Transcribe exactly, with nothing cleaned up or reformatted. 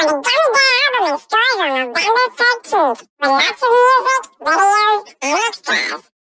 the Gummy Day album and stores on November thirteenth with lots of music, videos, and extras.